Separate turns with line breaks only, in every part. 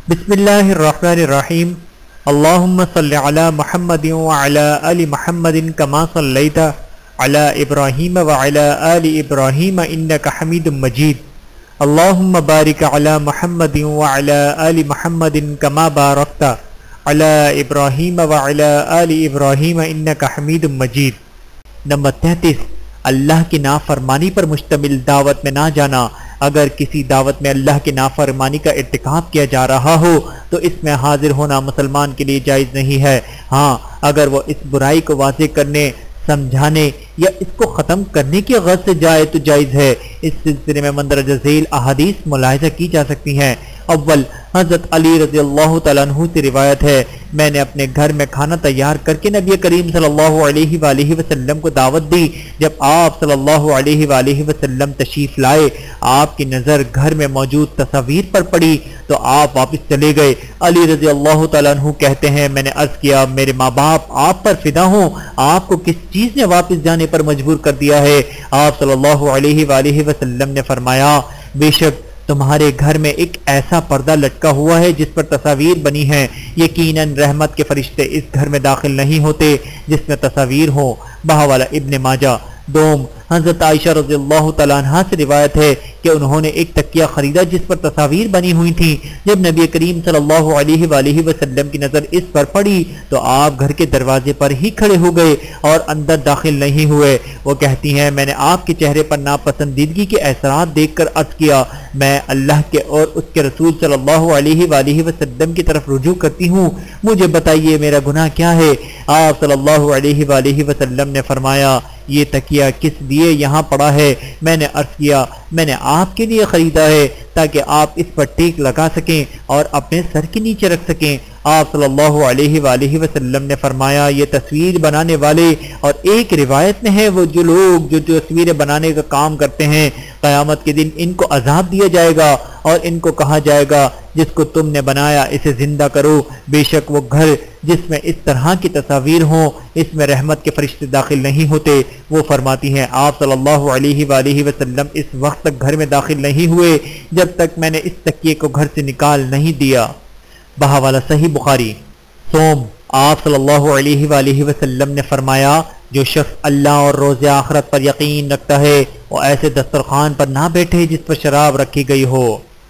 بسم اللہ الرحمن الرحیم اللہم صلی علی محمد وعلی آل محمد کما صلیت علی ابراہیم وعلی آل ابراہیم انک حمید مجید اللہم بارک علی محمد وعلی آل محمد کما بارکت علی ابراہیم وعلی آل ابراہیم انک حمید مجید۔ نمبر 33، اللہ کی نافرمانی پر مشتمل دعوت میں نہ جانا۔ اگر کسی دعوت میں اللہ کی نافرمانی کا ارتکاب کیا جا رہا ہو تو اس میں حاضر ہونا مسلمان کے لیے جائز نہیں ہے۔ ہاں، اگر وہ اس برائی کو واضح کرنے، سمجھانے یا اس کو ختم کرنے کی غرض سے جائے تو جائز ہے۔ اس سلسلے میں مندرجہ ذیل احادیث ملاحظہ کی جا سکتی ہیں۔ اول، حضرت علی رضی اللہ تعالیٰ عنہ سے روایت ہے، میں نے اپنے گھر میں کھانا تیار کر کے نبی کریم صلی اللہ علیہ وآلہ وسلم کو دعوت دی۔ جب آپ صلی اللہ علیہ وآلہ وسلم تشریف لائے، آپ کی نظر گھر میں موجود تصاویر پر پڑی تو آپ واپس چلے گئے۔ علی رضی اللہ تعالیٰ عنہ کہتے ہیں، میں نے عرض کیا، میرے ماں باپ آپ پر فدا ہوں، آپ کو کس چیز نے واپس جانے پر مجبور کر دیا ہے؟ آپ صلی اللہ علیہ وآلہ وسلم نے فرمایا، بے شک تمہارے گھر میں ایک ایسا پردہ لٹکا ہوا ہے جس پر تصاویر بنی ہیں، یقیناً رحمت کے فرشتے اس گھر میں داخل نہیں ہوتے جس میں تصاویر ہوں۔ بہاولہ ابن ماجہ۔ دوم، حضرت عائشہ رضی اللہ تعالیٰ عنہ سے روایت ہے کہ انہوں نے ایک تکیہ خریدا جس پر تصاویر بنی ہوئی تھیں۔ جب نبی کریم صلی اللہ علیہ وآلہ وسلم کی نظر اس پر پڑی تو آپ گھر کے دروازے پر ہی کھڑے ہو گئے اور اندر داخل نہیں ہوئے۔ وہ کہتی ہیں، میں نے آپ کے چہرے پر ناپسندیدگی کے اثرات دیکھ کر عرض کیا، میں اللہ کے اور اس کے رسول صلی اللہ علیہ وآلہ وسلم کی طرف رجوع کرتی ہوں، مجھے بتائیے میرا گناہ کیا ہے؟ آپ صلی اللہ علیہ وآلہ وسلم نے فرمایا، یہ تکیہ کس لیے یہاں پڑا ہے؟ میں نے عرض کیا، میں نے آپ کے لیے خریدا ہے تاکہ آپ اس پر ٹیک لگا سکیں اور اپنے سر کے نیچے رکھ سکیں۔ آپ صلی اللہ علیہ وآلہ وسلم نے فرمایا، یہ تصویر بنانے والے، اور ایک روایت میں ہے وہ جو لوگ جو تصویریں بنانے کا کام کرتے ہیں، قیامت کے دن ان کو عذاب دیا جائے گا اور ان کو کہا جائے گا، جس کو تم نے بنایا اسے زندہ کرو۔ بے شک وہ گھر جس میں اس طرح کی تصاویر ہوں اس میں رحمت کے فرشتے داخل نہیں ہوتے۔ وہ فرماتی ہیں، آپ صلی اللہ علیہ وآلہ وسلم اس وقت تک گھر میں داخل نہیں ہوئے جب تک میں نے اس تکیے کو گھر سے نکال نہیں دیا۔ بہاولہ صحیح بخاری۔ سوم، آپ صلی اللہ علیہ وآلہ وسلم نے فرمایا، جو شخص اللہ اور روز آخرت پر یقین رکھتا ہے وہ ایسے دسترخوان پر نہ بیٹھے جس پر شراب رکھی گئی ہو۔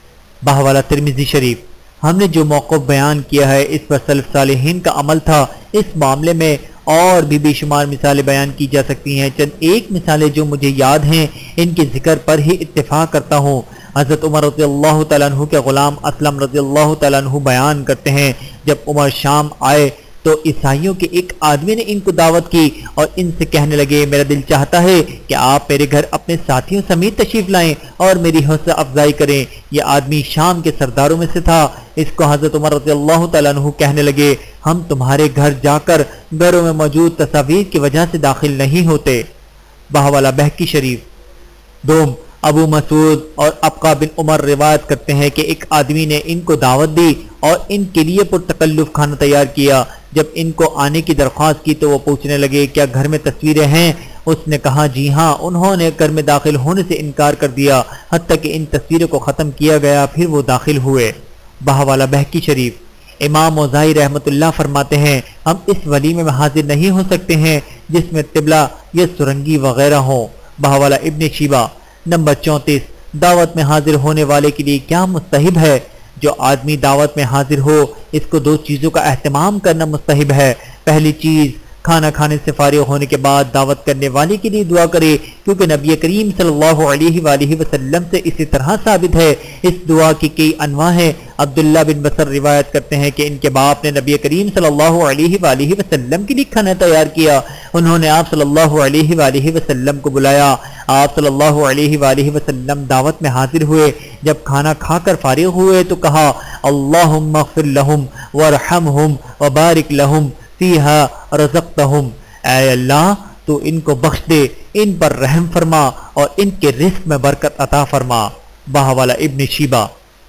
بہاولہ ترمذی شریف۔ ہم نے جو موقف بیان کیا ہے اس پر سلف صالحین کا عمل تھا۔ اس معاملے میں اور بھی بے شمار مثالیں بیان کی جا سکتی ہیں۔ چند ایک مثالیں جو مجھے یاد ہیں ان کے ذکر پر ہی اتفاق کرتا ہوں۔ حضرت عمر رضی اللہ تعالیٰ عنہ کے غلام اسلم رضی اللہ تعالیٰ عنہ بیان کرتے ہیں، جب عمر شام آئے تو عیسائیوں کے ایک آدمی نے ان کو دعوت کی اور ان سے کہنے لگے، میرا دل چاہتا ہے کہ آپ میرے گھر اپنے ساتھیوں سمیت تشریف لائیں اور میری حوصلہ افزائی کریں۔ یہ آدمی شام کے سرداروں میں سے تھا۔ اس کو حضرت عمر رضی اللہ تعالیٰ عنہ کہنے لگے، ہم تمہارے گھر جا کر گھروں میں موجود تصاویر کی وجہ سے داخل نہیں ہوتے۔ بہاولہ بہقی شریف۔ دوم، ابو مسعود اور ابقہ بن عمر روایت کرتے ہیں کہ ایک آدمی نے ان کو دعوت دی اور ان کے لیے پرتکلف کھانا تیار کیا۔ جب ان کو آنے کی درخواست کی تو وہ پوچھنے لگے، کیا گھر میں تصویریں ہیں؟ اس نے کہا، جی ہاں۔ انہوں نے گھر میں داخل ہونے سے انکار کر دیا حتیٰ کہ ان تصویروں کو ختم کیا گیا، پھر وہ داخل ہوئے۔ بہاولہ بہقی شریف۔ امام موزائی رحمۃ اللہ فرماتے ہیں، ہم اس ولیمے میں حاضر نہیں ہو سکتے ہیں جس میں طبلہ یا سرنگی وغیرہ ہوں۔ بہاولہ ابن شیبہ۔ نمبر 34، دعوت میں حاضر ہونے والے کے لیے کیا مستحب ہے؟ جو آدمی دعوت میں حاضر ہو اس کو دو چیزوں کا اہتمام کرنا مستحب ہے۔ پہلی چیز، کھانا کھانے سے فارغ ہونے کے بعد دعوت کرنے والے کے لیے دعا کرے، کیونکہ نبی کریم صلی اللہ علیہ وآلہ وسلم سے اسی طرح ثابت ہے۔ اس دعا کی کئی انواع ہیں۔ عبداللہ بن بصر روایت کرتے ہیں کہ ان کے باپ نے نبی کریم صلی اللہ علیہ وآلہ وسلم کے لیے کھانا تیار کیا۔ انہوں نے آپ صلی اللہ علیہ وآلہ وسلم کو بلایا۔ آپ صلی اللہ علیہ وآلہ وسلم دعوت میں حاضر ہوئے۔ جب کھانا کھا کر فارغ ہوئے تو کہا، اللہم اغفر لہم وارحمہم وبارک لہم فیہا رزقتہم، اے اللہ تو ان کو بخش دے، ان پر رحم فرما اور ان کے رزق میں برکت عطا فرما۔ بہاولہ ابن شیبہ۔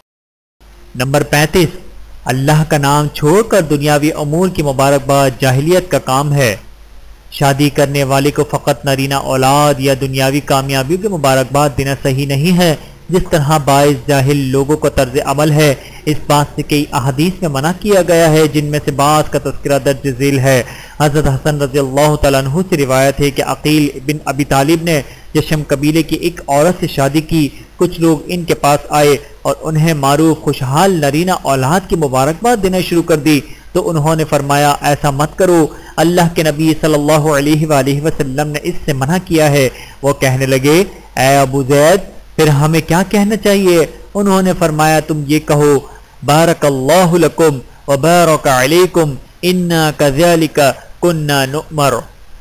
نمبر 35، اللہ کا نام چھوڑ کر دنیاوی امور کی مبارکباد جاہلیت کا کام ہے۔ شادی کرنے والے کو فقط نرینہ اولاد یا دنیاوی کامیابیوں کی مبارکباد دینا صحیح نہیں ہے، جس طرح باعث جاہل لوگوں کا طرز عمل ہے، اس بات سے کئی احادیث میں منع کیا گیا ہے، جن میں سے بعض کا تذکرہ درج ذیل ہے۔ حضرت حسن رضی اللہ تعالیٰ عنہ سے روایت ہے کہ عقیل بن ابی طالب نے جشم قبیلے کی ایک عورت سے شادی کی۔ کچھ لوگ ان کے پاس آئے اور انہیں معروف خوشحال نرینہ اولاد کی مبارکباد دینا شروع کر دی، تو انہوں نے فرمایا ایسا مت کرو، اللہ کے نبی صلی اللہ علیہ وآلہ وسلم نے اس سے منع کیا ہے۔ وہ کہنے لگے اے ابو زید پھر ہمیں کیا کہنا چاہیے؟ انہوں نے فرمایا تم یہ کہو بارک اللہ لکم وبارک علیکم انا کذالک کنا نؤمر،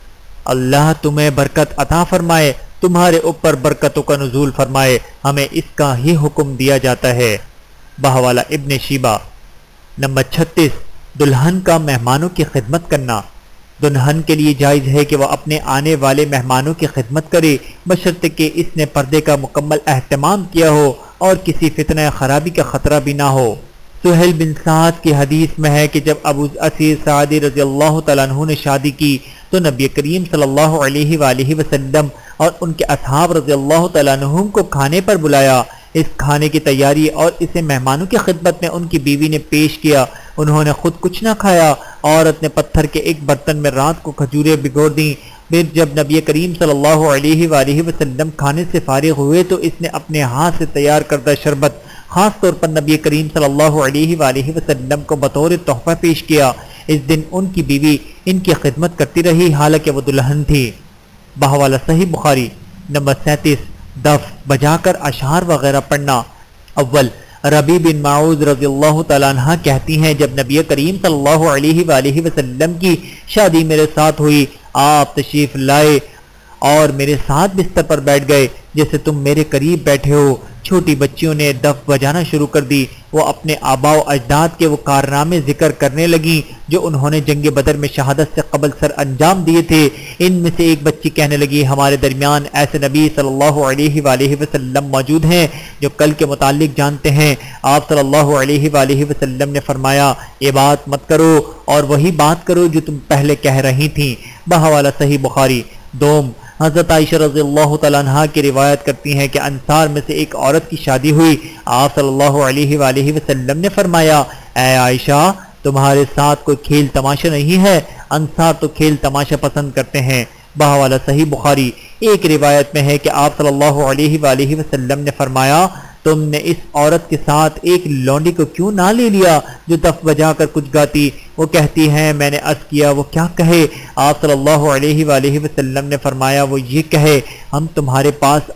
اللہ تمہیں برکت عطا فرمائے، تمہارے اوپر برکتوں کا نزول فرمائے، ہمیں اس کا ہی حکم دیا جاتا ہے۔ بہوالا ابن شیبہ۔ نمبر 36، دلہن کا مہمانوں کی خدمت کرنا۔ دلہن کے لیے جائز ہے کہ وہ اپنے آنے والے مہمانوں کی خدمت کرے، بشرطے کہ اس نے پردے کا مکمل اہتمام کیا ہو اور کسی فتنہ خرابی کا خطرہ بھی نہ ہو۔ سہیل بن سعد کی حدیث میں ہے کہ جب ابو اسیر سعدی رضی اللہ تعالیٰ عنہ نے شادی کی تو نبی کریم صلی اللہ علیہ وآلہ وسلم اور ان کے اصحاب رضی اللہ تعالیٰ عنہ کو کھانے پر بلایا۔ اس کھانے کی تیاری اور اسے مہمانوں کی خدمت میں ان کی بیوی نے پیش کیا۔ انہوں نے خود کچھ نہ کھایا، عورت نے پتھر کے ایک برتن میں رات کو کھجوریں بھگو دیں۔ پھر جب نبی کریم صلی اللہ علیہ وآلہ وسلم کھانے سے فارغ ہوئے تو اس نے اپنے ہاتھ سے تیار کردہ شربت خاص طور پر نبی کریم صلی اللہ علیہ وآلہ وسلم کو بطور تحفہ پیش کیا۔ اس دن ان کی بیوی ان کی خدمت کرتی رہی حالانکہ وہ دلہن تھی۔ بحوالہ صحیح بخاری۔ نمبر 37، دف بجا کر اشعار وغیرہ پڑھنا۔ اول، ربی بن معوذ رضی اللہ تعالیٰ عنہ کہتی ہیں جب نبی کریم صلی اللہ علیہ وآلہ وسلم کی شادی میرے ساتھ ہوئی، آپ تشریف لائے اور میرے ساتھ بستر پر بیٹھ گئے جیسے تم میرے قریب بیٹھے ہو۔ چھوٹی بچیوں نے دف بجانا شروع کر دی۔ وہ اپنے آباء و اجداد کے وہ کارنامے ذکر کرنے لگیں جو انہوں نے جنگ بدر میں شہادت سے قبل سر انجام دیے تھے۔ ان میں سے ایک بچی کہنے لگی ہمارے درمیان ایسے نبی صلی اللہ علیہ وآلہ وسلم موجود ہیں جو کل کے متعلق جانتے ہیں۔ آپ صلی اللہ علیہ وآلہ وسلم نے فرمایا یہ بات مت کرو اور وہی بات کرو جو تم پہلے کہہ رہی تھیں۔ بحوالہ صحیح بخاری۔ دوم، حضرت عائشہ رضی اللہ تعالیٰ عنہ کی روایت کرتی ہیں کہ انصار میں سے ایک عورت کی شادی ہوئی۔ آپ صلی اللہ علیہ وآلہ وسلم نے فرمایا اے عائشہ تمہارے ساتھ کوئی کھیل تماشا نہیں ہے، انصار تو کھیل تماشا پسند کرتے ہیں۔ بحوالہ صحیح بخاری۔ ایک روایت میں ہے کہ آپ صلی اللہ علیہ وآلہ وسلم نے فرمایا تم نے اس عورت کے ساتھ ایک لونڈی کو کیوں نہ لے لیا جو دف بجا کر کچھ گاتی؟ وہ کہتی ہیں میں نے عرض کیا وہ کیا کہے؟ آپ صلی اللہ علیہ وآلہ وسلم نے فرمایا وہ یہ کہے ہم تمہارے پاس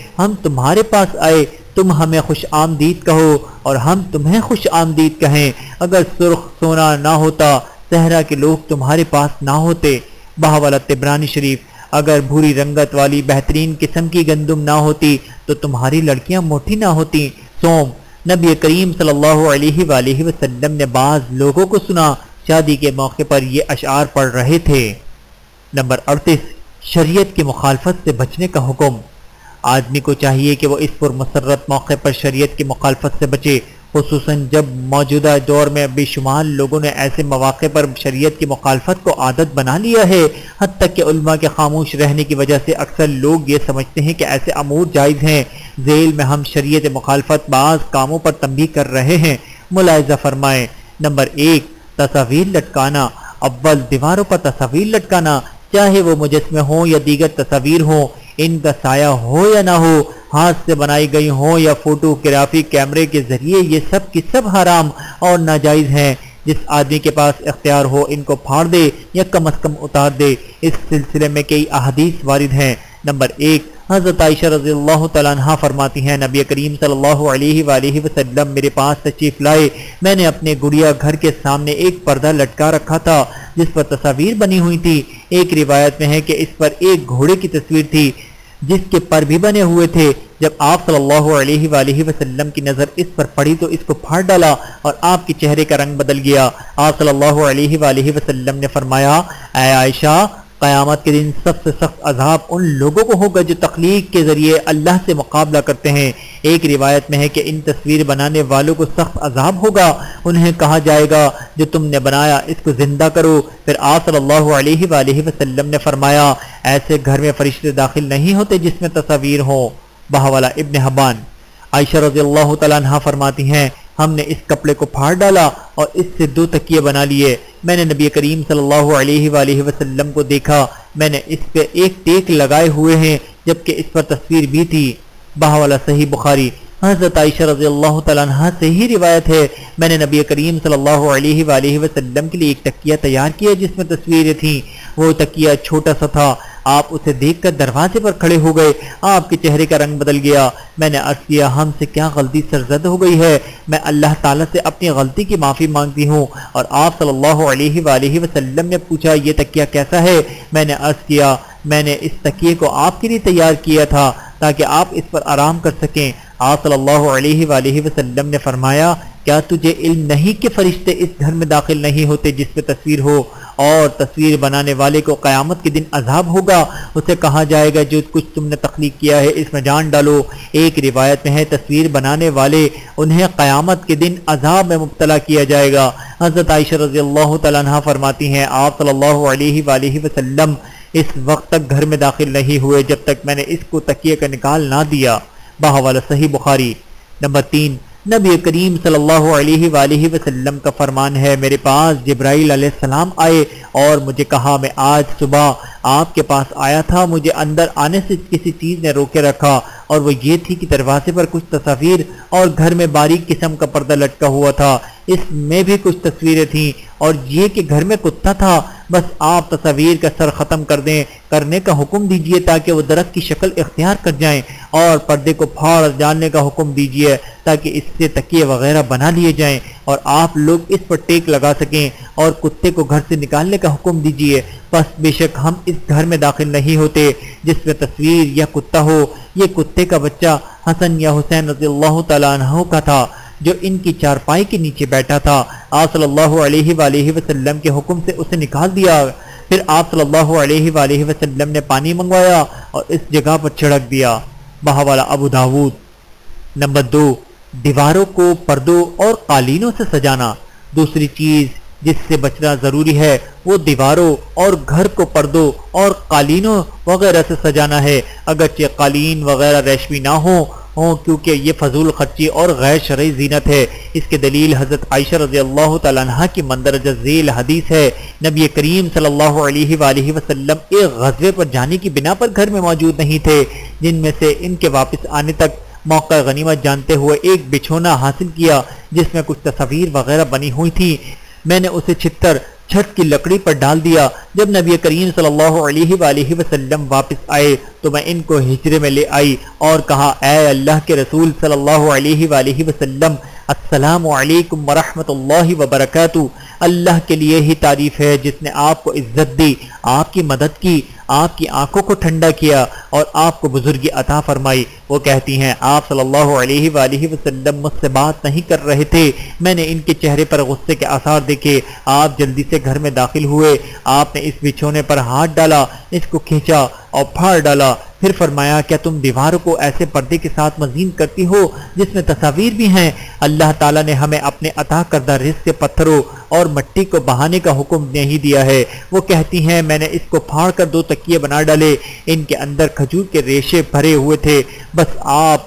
آئے، تم ہمیں خوش آمدید کہو اور ہم تمہیں خوش آمدید کہیں۔ اگر سرخ سونا نہ ہوتا صحرا کے لوگ تمہارے پاس نہ ہوتے۔ بحوالہ طبرانی شریف۔ اگر بھوری رنگت والی بہترین قسم کی گندم نہ ہوتی تو تمہاری لڑکیاں موٹی نہ ہوتی۔ سوم، نبی کریم صلی اللہ علیہ وآلہ وسلم نے بعض لوگوں کو سنا شادی کے موقع پر یہ اشعار پڑھ رہے تھے۔ نمبر 38، شریعت کی مخالفت سے بچنے کا حکم۔ آدمی کو چاہیے کہ وہ اس پر مسرت موقع پر شریعت کی مخالفت سے بچے، خصوصاً جب موجودہ دور میں بے شمار لوگوں نے ایسے مواقع پر شریعت کی مخالفت کو عادت بنا لیا ہے، حتیٰ کہ علماء کے خاموش رہنے کی وجہ سے اکثر لوگ یہ سمجھتے ہیں کہ ایسے امور جائز ہیں۔ ذیل میں ہم شریعت مخالفت بعض کاموں پر تنبیہ کر رہے ہیں، ملاحظہ فرمائیں۔ نمبر 1، تصاویر لٹکانا۔ اول، دیواروں پر تصاویر لٹکانا، چاہے وہ مجسمے ہوں یا دیگر تصاویر ہوں، ان کا سایہ ہو یا نہ ہو، ہاتھ سے بنائی گئی ہوں یا فوٹوگرافی کیمرے کے ذریعے، یہ سب کی سب حرام اور ناجائز ہیں۔ جس آدمی کے پاس اختیار ہو ان کو پھاڑ دے یا کم از کم اتار دے۔ اس سلسلے میں کئی احادیث وارد ہیں۔ نمبر 1، حضرت عائشہ رضی اللہ تعالیٰ عنہ فرماتی ہیں نبی کریم صلی اللہ علیہ وآلہ وسلم میرے پاس تشریف لائے، میں نے اپنے گڑیا گھر کے سامنے ایک پردہ لٹکا رکھا تھا جس پر تصاویر بنی ہوئی تھی۔ ایک روایت میں ہے کہ اس پر ایک گھوڑے کی تصویر تھی جس کے پر بھی بنے ہوئے تھے۔ جب آپ صلی اللہ علیہ وآلہ وسلم کی نظر اس پر پڑی تو اس کو پھاڑ ڈالا اور آپ کے چہرے کا رنگ بدل گیا۔ آپ صلی اللہ علیہ وآلہ وسلم نے فرمایا اے عائشہ قیامت کے دن سب سے سخت عذاب ان لوگوں کو ہوگا جو تخلیق کے ذریعے اللہ سے مقابلہ کرتے ہیں۔ ایک روایت میں ہے کہ ان تصویر بنانے والوں کو سخت عذاب ہوگا، انہیں کہا جائے گا جو تم نے بنایا اس کو زندہ کرو۔ پھر آپ صلی اللہ علیہ وآلہ وسلم نے فرمایا ایسے گھر میں فرشتے داخل نہیں ہوتے جس میں تصاویر ہوں۔ بحوالہ ابن حبان۔ عائشہ رضی اللہ تعالیٰ عنہ فرماتی ہیں ہم نے اس کپڑے کو پھاڑ ڈالا اور اس سے 2 تکیے بنا لیے۔ میں نے نبی کریم صلی اللہ علیہ وآلہ وسلم کو دیکھا، میں نے اس پہ ایک ٹیک لگائے ہوئے ہیں جبکہ اس پر تصویر بھی تھی۔ بہوالا صحیح بخاری۔ حضرت عائشہ رضی اللہ تعالیٰ عنہ سے ہی روایت ہے میں نے نبی کریم صلی اللہ علیہ وآلہ وسلم کے لیے ایک تکیہ تیار کیا جس میں تصویریں تھیں۔ وہ تکیہ چھوٹا سا تھا، آپ اسے دیکھ کر دروازے پر کھڑے ہو گئے، آپ کے چہرے کا رنگ بدل گیا۔ میں نے عرض کیا ہم سے کیا غلطی سرزد ہو گئی ہے؟ میں اللہ تعالیٰ سے اپنی غلطی کی معافی مانگتی ہوں۔ اور آپ صلی اللہ علیہ وآلہ وسلم نے پوچھا یہ تکیہ کیسا ہے؟ میں نے عرض کیا میں نے اس تکیے کو آپ کے لیے تیار کیا تھا تاکہ آپ اس پر آرام کر سکیں۔ آپ صلی اللہ علیہ وآلہ وسلم نے فرمایا کیا تجھے علم نہیں کہ فرشتے اس گھر میں داخل نہیں ہوتے جس پہ تصویر ہو؟ اور تصویر بنانے والے کو قیامت کے دن عذاب ہوگا، اسے کہا جائے گا جو کچھ تم نے تخلیق کیا ہے اس میں جان ڈالو۔ ایک روایت میں ہے تصویر بنانے والے انہیں قیامت کے دن عذاب میں مبتلا کیا جائے گا۔ حضرت عائشہ رضی اللہ تعالیٰ عنہ فرماتی ہیں آپ صلی اللہ علیہ وآلہ وسلم اس وقت تک گھر میں داخل نہیں ہوئے جب تک میں نے اس کو تکیے کا نکال نہ دیا۔ بحوالہ صحیح بخاری۔ نمبر 3، نبی کریم صلی اللہ علیہ وآلہ وسلم کا فرمان ہے میرے پاس جبرائیل علیہ السلام آئے اور مجھے کہا میں آج صبح آپ کے پاس آیا تھا، مجھے اندر آنے سے کسی چیز نے روکے رکھا اور وہ یہ تھی کہ دروازے پر کچھ تصاویر اور گھر میں باریک قسم کا پردہ لٹکا ہوا تھا، اس میں بھی کچھ تصویریں تھیں اور یہ کہ گھر میں کتا تھا۔ بس آپ تصاویر کا سر ختم کر دیں، کرنے کا حکم دیجئے تاکہ وہ درخت کی شکل اختیار کر جائیں، اور پردے کو پھاڑ ڈالنے کا حکم دیجئے تاکہ اس سے تکیے وغیرہ بنا لیے جائیں اور آپ لوگ اس پر ٹیک لگا سکیں، اور کتے کو گھر سے نکالنے کا حکم دیجئے۔ بس بے شک ہم اس گھر میں داخل نہیں ہوتے جس میں تصویر یا کتا ہو۔ یہ کتے کا بچہ حسن یا حسین رضی اللہ تعالیٰ عنہ کا تھا جو ان کی چارپائی کے نیچے بیٹھا تھا۔ آپ صلی اللہ علیہ وآلہ وسلم کے حکم سے اسے نکال دیا، پھر آپ صلی اللہ علیہ وآلہ وسلم نے پانی منگوایا اور اس جگہ پر چھڑک دیا۔ بحوالہ ابو داود۔ نمبر 2، دیواروں کو پردوں اور قالینوں سے سجانا۔ دوسری چیز جس سے بچنا ضروری ہے وہ دیواروں اور گھر کو پردوں اور قالینوں وغیرہ سے سجانا ہے، اگرچہ قالین وغیرہ ریشمی نہ ہوں کیونکہ یہ فضول خرچی اور غیر شرعی زینت ہے۔ اس کے دلیل حضرت عائشہ رضی اللہ تعالیٰ عنہ کی مندرجہ ذیل حدیث ہے نبی کریم صلی اللہ علیہ وآلہ وسلم ایک غزوے پر جانے کی بنا پر گھر میں موجود نہیں تھے، جن میں سے ان کے واپس آنے تک موقع غنیمت جانتے ہوئے ایک بچھونا حاصل کیا جس میں کچھ تصاویر وغیرہ بنی ہوئی تھی۔ میں نے اسے چھت کی لکڑی پر ڈال دیا۔ جب نبی کریم صلی اللہ علیہ وآلہ وسلم واپس آئے تو میں ان کو ہجرے میں لے آئی اور کہا اے اللہ کے رسول صلی اللہ علیہ وآلہ وسلم السلام علیکم ورحمۃ اللہ وبرکاتہ۔ اللہ کے لیے ہی تعریف ہے جس نے آپ کو عزت دی، آپ کی مدد کی، آپ کی آنکھوں کو ٹھنڈا کیا اور آپ کو بزرگی عطا فرمائی۔ وہ کہتی ہیں آپ صلی اللہ علیہ وآلہ وسلم مجھ سے بات نہیں کر رہے تھے، میں نے ان کے چہرے پر غصے کے آثار دیکھے۔ آپ جلدی سے گھر میں داخل ہوئے، آپ نے اس بچھونے پر ہاتھ ڈالا، اس کو کھینچا اور پھاڑ ڈالا، پھر فرمایا کیا تم دیواروں کو ایسے پردے کے ساتھ مزین کرتی ہو جس میں تصاویر بھی ہیں؟ اللہ تعالیٰ نے ہمیں اپنے عطا کردہ رزق سے پتھروں اور مٹی کو بہانے کا حکم نہیں دیا ہے۔ وہ کہتی ہیں میں نے اس کو پھاڑ کر 2 تکیے بنا ڈالے، ان کے اندر کھجور کے ریشے بھرے ہوئے تھے، بس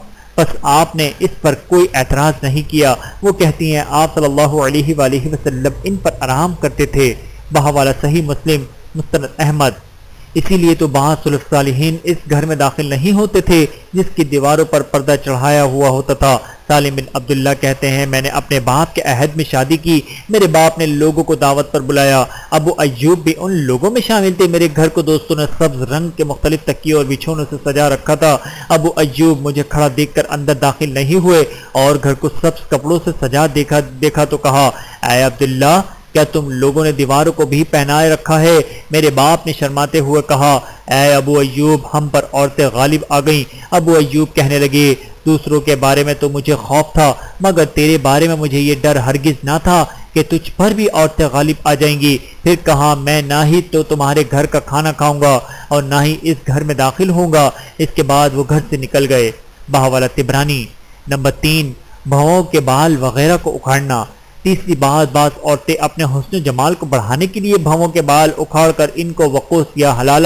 آپ نے اس پر کوئی اعتراض نہیں کیا۔ وہ کہتی ہیں آپ صلی اللہ علیہ وآلہ وسلم ان پر آرام کرتے تھے۔ بحوالہ صحیح مسلم مستند احمد۔ اسی لیے تو بعض سلف صالحین اس گھر میں داخل نہیں ہوتے تھے جس کی دیواروں پر پردہ چڑھایا ہوا ہوتا تھا۔ سالم بن عبداللہ کہتے ہیں میں نے اپنے باپ کے عہد میں شادی کی، میرے باپ نے لوگوں کو دعوت پر بلایا، ابو ایوب بھی ان لوگوں میں شامل تھے۔ میرے گھر کو دوستوں نے سبز رنگ کے مختلف تکیوں اور بچھونوں سے سجا رکھا تھا۔ ابو ایوب مجھے کھڑا دیکھ کر اندر داخل نہیں ہوئے اور گھر کو سبز کپڑوں سے سجا دیکھا تو کہا اے عبداللہ کیا تم لوگوں نے دیواروں کو بھی پہنائے رکھا ہے؟ میرے باپ نے شرماتے ہوئے کہا اے ابو ایوب ہم پر عورتیں غالب آ گئیں۔ ابو ایوب کہنے لگے دوسروں کے بارے میں تو مجھے خوف تھا مگر تیرے بارے میں مجھے یہ ڈر ہرگز نہ تھا کہ تجھ پر بھی عورتیں غالب آ جائیں گی۔ پھر کہا میں نہ ہی تو تمہارے گھر کا کھانا کھاؤں گا اور نہ ہی اس گھر میں داخل ہوں گا۔ اس کے بعد وہ گھر سے نکل گئے۔ بحوالہ طبرانی۔ نمبر 3، بھووں کے بال وغیرہ کو اکھاڑنا۔ تیسری بات، بعض عورتیں اپنے حسن و جمال کو بڑھانے کے لیے بھووں کے بال اکھاڑ کر ان کو وقوس یا حلالہ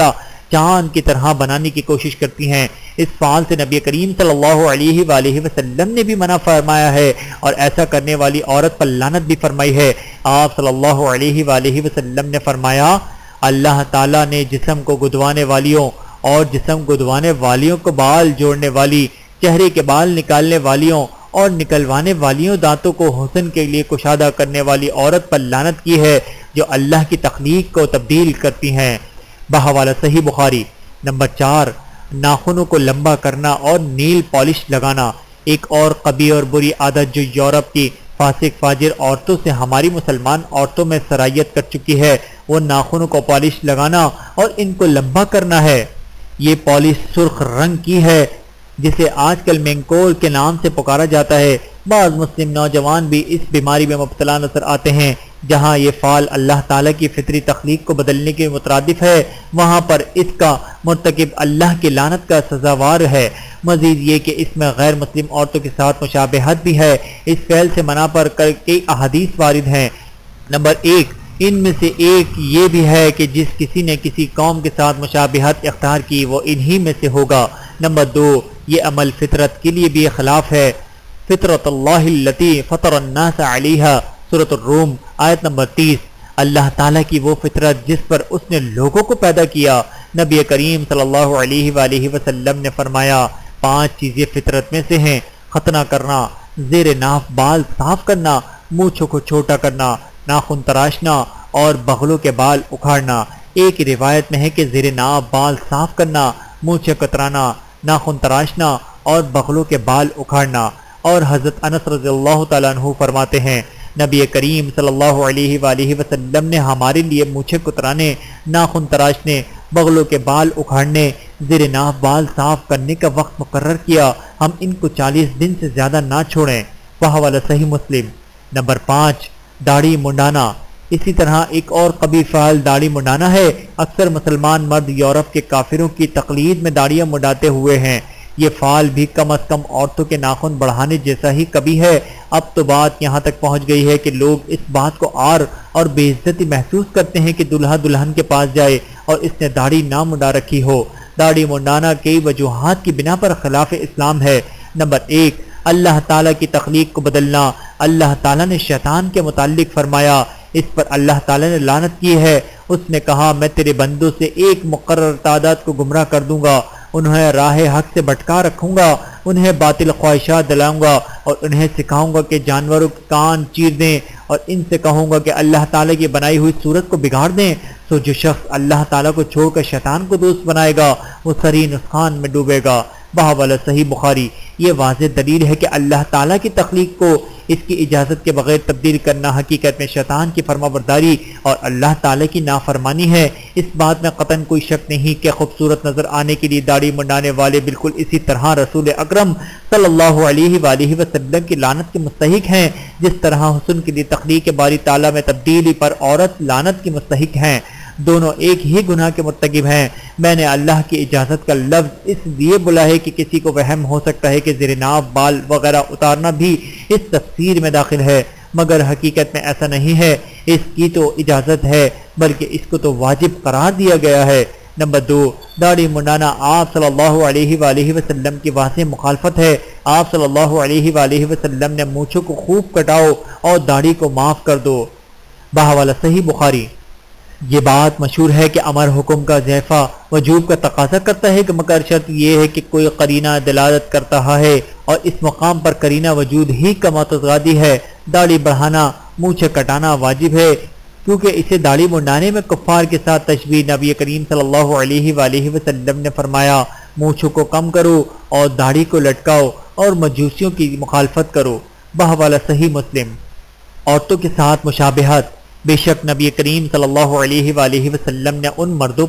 چاند کی طرح بنانے کی کوشش کرتی ہیں۔ اس فعل سے نبی کریم صلی اللہ علیہ وآلہ وسلم نے بھی منع فرمایا ہے اور ایسا کرنے والی عورت پر لعنت بھی فرمائی ہے۔ آپ صلی اللہ علیہ وآلہ وسلم نے فرمایا اللہ تعالیٰ نے جسم کو گدوانے والیوں اور جسم گدوانے والیوں کو بال جوڑنے والی، چہرے کے بال نکالنے والیوں اور نکلوانے والیوں دانتوں کو حسن کے لیے کشادہ کرنے والی عورت پر لعنت کی ہے جو اللہ کی تخلیق کو تبدیل کرتی ہیں۔ بحوالہ صحیح بخاری۔ نمبر 4، ناخنوں کو لمبا کرنا اور نیل پالش لگانا۔ ایک اور قبیح اور بری عادت جو یورپ کی فاسق فاجر عورتوں سے ہماری مسلمان عورتوں میں سرایت کر چکی ہے وہ ناخنوں کو پالش لگانا اور ان کو لمبا کرنا ہے۔ یہ پالش سرخ رنگ کی ہے جسے آج کل مینکول کے نام سے پکارا جاتا ہے۔ بعض مسلم نوجوان بھی اس بیماری میں مبتلا نظر آتے ہیں۔ جہاں یہ فعل اللہ تعالیٰ کی فطری تخلیق کو بدلنے کے مترادف ہے وہاں پر اس کا مرتکب اللہ کی لعنت کا سزاوار ہے۔ مزید یہ کہ اس میں غیر مسلم عورتوں کے ساتھ مشابہت بھی ہے۔ اس فعل سے منع پر کئی احادیث وارد ہیں۔ نمبر 1، ان میں سے ایک یہ بھی ہے کہ جس کسی نے کسی قوم کے ساتھ مشابہت اختیار کی وہ انہی میں سے ہوگا۔ نمبر 2، یہ عمل فطرت کے لیے بھی خلاف ہے۔ فطرت اللہ التی فطر الناس علیہا، سورۃ الروم آیت نمبر 30۔ اللہ تعالیٰ کی وہ فطرت جس پر اس نے لوگوں کو پیدا کیا۔ نبی کریم صلی اللہ علیہ وآلہ وسلم نے فرمایا 5 چیزیں فطرت میں سے ہیں: ختنہ کرنا، زیر ناف بال صاف کرنا، مونچھوں کو چھوٹا کرنا، ناخن تراشنا اور بغلوں کے بال اکھاڑنا۔ ایک روایت میں ہے کہ زیر ناف بال صاف کرنا، مونچھیں کترانا، ناخن تراشنا اور بغلوں کے بال اکھاڑنا۔ اور حضرت انس رضی اللہ تعالیٰ عنہ فرماتے ہیں نبی کریم صلی اللہ علیہ وآلہ وسلم نے ہمارے لیے مونچھیں کترانے، ناخن تراشنے، بغلوں کے بال اکھاڑنے، زیر ناف بال صاف کرنے کا وقت مقرر کیا، ہم ان کو 40 دن سے زیادہ نہ چھوڑیں۔ بحوالہ صحیح مسلم۔ نمبر 5، داڑھی منڈانا۔ اسی طرح ایک اور قبیح فعل داڑھی منڈانا ہے۔ اکثر مسلمان مرد یورپ کے کافروں کی تقلید میں داڑیاں منڈاتے ہوئے ہیں۔ یہ فعل بھی کم از کم عورتوں کے ناخن بڑھانے جیسا ہی کبھی ہے۔ اب تو بات یہاں تک پہنچ گئی ہے کہ لوگ اس بات کو عار اور بے عزتی محسوس کرتے ہیں کہ دلہا دلہن کے پاس جائے اور اس نے داڑھی نہ منڈا رکھی ہو۔ داڑھی منڈانا کئی وجوہات کی بنا پر خلاف اسلام ہے۔ نمبر 1، اللہ تعالیٰ کی تخلیق کو بدلنا۔ اللہ تعالیٰ نے شیطان کے متعلق فرمایا، اس پر اللہ تعالیٰ نے لعنت کی ہے۔ اس نے کہا میں تیرے بندوں سے ایک مقرر تعداد کو گمراہ کر دوں گا، انہیں راہ حق سے بھٹکا رکھوں گا، انہیں باطل خواہشات دلاؤں گا اور انہیں سکھاؤں گا کہ جانوروں کے کان چیر دیں اور ان سے کہوں گا کہ اللہ تعالیٰ کی بنائی ہوئی صورت کو بگاڑ دیں۔ سو جو شخص اللہ تعالیٰ کو چھوڑ کر شیطان کو دوست بنائے گا وہ سری نقصان میں ڈوبے گا۔ بحوالہ صحیح بخاری۔ یہ واضح دلیل ہے کہ اللہ تعالیٰ کی تخلیق کو اس کی اجازت کے بغیر تبدیل کرنا حقیقت میں شیطان کی فرما برداری اور اللہ تعالیٰ کی نافرمانی ہے۔ اس بات میں قطعاً کوئی شک نہیں کہ خوبصورت نظر آنے کے لیے داڑھی منڈانے والے بالکل اسی طرح رسول اکرم صلی اللہ علیہ وآلہ وسلم کی لعنت کے مستحق ہیں جس طرح حسن کے لیے تخلیق باری تعالیٰ میں تبدیلی پر عورت لعنت کی مستحق ہیں۔ دونوں ایک ہی گناہ کے مرتکب ہیں۔ میں نے اللہ کی اجازت کا لفظ اس لیے بولا ہے کہ کسی کو وہم ہو سکتا ہے کہ زیر ناف بال وغیرہ اتارنا بھی اس تفسیر میں داخل ہے، مگر حقیقت میں ایسا نہیں ہے۔ اس کی تو اجازت ہے بلکہ اس کو تو واجب قرار دیا گیا ہے۔ نمبر 2، داڑھی منڈانا آپ صلی اللہ علیہ وآلہ وسلم کی واضح مخالفت ہے۔ آپ صلی اللہ علیہ وآلہ وسلم نے مونچھوں کو خوب کٹاؤ اور داڑھی کو معاف کر دو۔ بحوالہ صحیح بخاری۔ یہ بات مشہور ہے کہ امر حکم کا ضعیفہ وجوب کا تقاضا کرتا ہے کہ مگر شرط یہ ہے کہ کوئی قرینہ دلالت کرتا ہے اور اس مقام پر قرینہ وجود ہی کا متضادی ہے۔ داڑھی بڑھانا، مونچھیں کٹانا واجب ہے کیونکہ اسے داڑھی منڈانے میں کفار کے ساتھ تشبیہ۔ نبی کریم صلی اللہ علیہ وآلہ وسلم نے فرمایا مونچھوں کو کم کرو اور داڑھی کو لٹکاؤ اور مجوسیوں کی مخالفت کرو۔ بحوالہ صحیح مسلم۔ عورتوں کے ساتھ مشابہت۔ بے شک نبی کریم صلی اللہ علیہ وآلہ وسلم نے ان عورتوں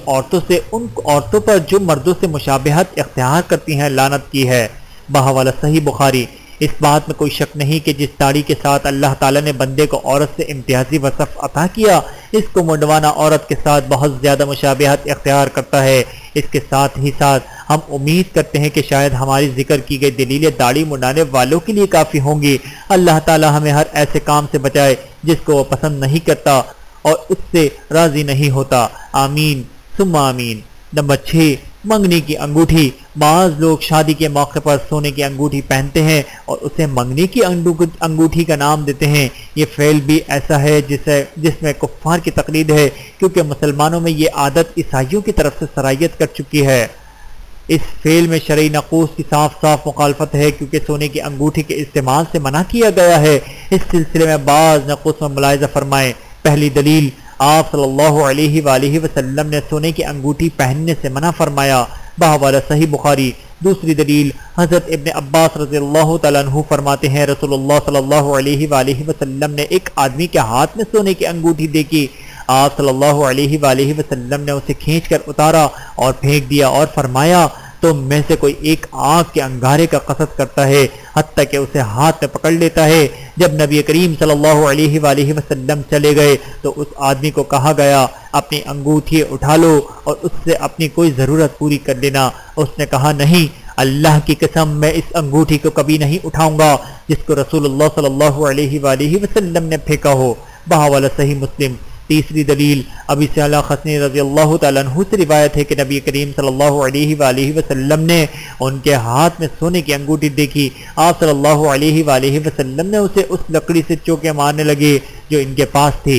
پر جو مردوں سے مشابہت اختیار کرتی ہیں لعنت کی ہے۔ بحوالہ صحیح بخاری۔ اس بات میں کوئی شک نہیں کہ جس داڑھی کے ساتھ اللہ تعالیٰ نے بندے کو عورت سے امتیازی وصف عطا کیا اس کو منڈوانا عورت کے ساتھ بہت زیادہ مشابہت اختیار کرتا ہے۔ اس کے ساتھ ہی ساتھ ہم امید کرتے ہیں کہ شاید ہماری ذکر کی گئی دلیلیں داڑھی منڈانے والوں کے لیے کافی ہوں گی۔ اللہ تعالیٰ ہمیں ہر ایسے کام سے بچائے جس کو وہ پسند نہیں کرتا اور اس سے راضی نہیں ہوتا۔ آمین ثم آمین۔ نمبر 6 منگنی کی انگوٹھی۔ بعض لوگ شادی کے موقع پر سونے کی انگوٹھی پہنتے ہیں اور اسے منگنی کی انگوٹھی کا نام دیتے ہیں۔ یہ فعل بھی ایسا ہے جس میں کفار کی تقلید ہے، کیونکہ مسلمانوں میں یہ عادت عیسائیوں کی طرف سے سرایت کر چکی ہے۔ اس فعل میں شرعی نقوص کی صاف صاف مخالفت ہے، کیونکہ سونے کی انگوٹھی کے استعمال سے منع کیا گیا ہے۔ اس سلسلے میں بعض نقوص میں ملاحظہ فرمائیں۔ پہلی دلیل، آپ صلی اللہ علیہ وآلہ وسلم نے سونے کی انگوٹھی پہننے سے منع فرمایا، بحوالہ صحیح بخاری۔ دوسری دلیل، حضرت ابن عباس رضی اللہ تعالیٰ عنہ فرماتے ہیں رسول اللہ صلی اللہ علیہ وآلہ وسلم نے ایک آدمی کے ہاتھ میں سونے کی انگوٹھی دیکھی۔ آپ صلی اللہ علیہ وآلہ وسلم نے اسے کھینچ کر اتارا اور پھینک دیا اور فرمایا تم میں سے کوئی ایک آگ کے انگارے کا قصد کرتا ہے حتیٰ کہ اسے ہاتھ میں پکڑ لیتا ہے۔ جب نبی کریم صلی اللہ علیہ وآلہ وسلم چلے گئے تو اس آدمی کو کہا گیا اپنی انگوٹھی اٹھا لو اور اس سے اپنی کوئی ضرورت پوری کر لینا۔ اس نے کہا نہیں، اللہ کی قسم میں اس انگوٹھی کو کبھی نہیں اٹھاؤں گا جس کو رسول اللہ صلی اللہ علیہ وآلہ وسلم نے پھینکا ہو، بحوالہ صحیح مسلم۔ تیسری دلیل، ابی سعلہ خصنی رضی اللہ تعالیٰ عنہ سے روایت ہے کہ نبی کریم صلی اللہ علیہ وآلہ وسلم نے ان کے ہاتھ میں سونے کی انگوٹھی دیکھی۔ آپ صلی اللہ علیہ وآلہ وسلم نے اسے اس لکڑی سے چوکے مارنے لگے جو ان کے پاس تھی۔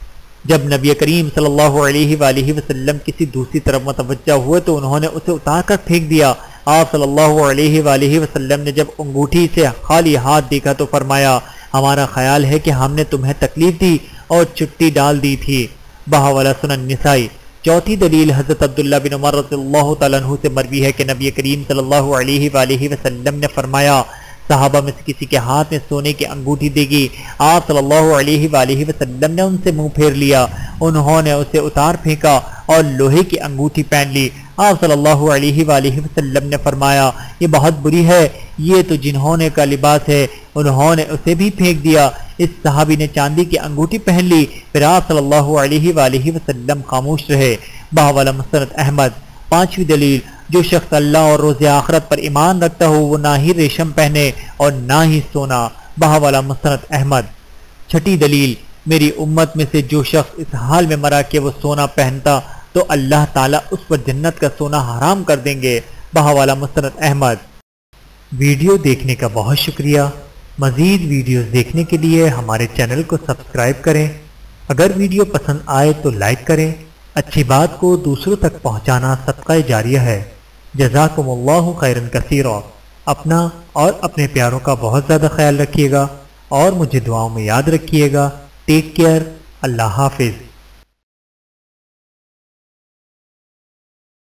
جب نبی کریم صلی اللہ علیہ وآلہ وسلم کسی دوسری طرف متوجہ ہوئے تو انہوں نے اسے اتار کر پھینک دیا۔ آپ صلی اللہ علیہ وآلہ وسلم نے جب انگوٹھی سے خالی ہاتھ دیکھا تو فرمایا ہمارا خیال ہے کہ ہم نے تمہیں تکلیف دی اور چٹی ڈال دی تھی، بحوالہ سنن نسائی۔ چوتھی دلیل، حضرت عبداللہ بن عمر رضی اللہ تعالیٰ عنہ سے مروی ہے کہ نبی کریم صلی اللہ علیہ وآلہ وسلم نے فرمایا صحابہ میں سے کسی کے ہاتھ میں سونے کی انگوٹھی دیکھی، آپ صلی اللہ علیہ وآلہ وسلم نے ان سے منہ پھیر لیا، انہوں نے اسے اتار پھینکا اور لوہے کی انگوٹھی پہن لی۔ آپ صلی اللہ علیہ وآلہ وسلم نے فرمایا یہ بہت بری ہے، یہ تو جنہوں نے کا لباس ہے، انہوں نے اسے بھی پھینک دیا۔ اس صحابی نے چاندی کی انگوٹھی پہن لی، پھر آپ صلی اللہ علیہ وآلہ وسلم خاموش رہے، بحوالہ مسند احمد۔ پانچویں دلیل، جو شخص اللہ اور روز آخرت پر ایمان رکھتا ہو وہ نہ ہی ریشم پہنے اور نہ ہی سونا، بحوالہ مسند احمد۔ چھٹی دلیل، میری امت میں سے جو شخص اس حال میں مرا کہ وہ سونا پہنتا تو اللہ تعالیٰ اس پر جنت کا سونا حرام کر دیں گے، بحوالہ مسند احمد۔ ویڈیو دیکھنے کا بہت شکریہ۔ مزید ویڈیوز دیکھنے کے لیے ہمارے چینل کو سبسکرائب کریں۔ اگر ویڈیو پسند آئے تو لائک کریں۔ اچھی بات کو دوسروں تک پہنچانا صدقہ جاریہ ہے۔ جزاکم اللہ خیرا کثیرا۔ اپنا اور اپنے پیاروں کا بہت زیادہ خیال رکھیے گا اور مجھے دعاؤں میں یاد رکھیے گا۔ Take care. اللہ حافظ۔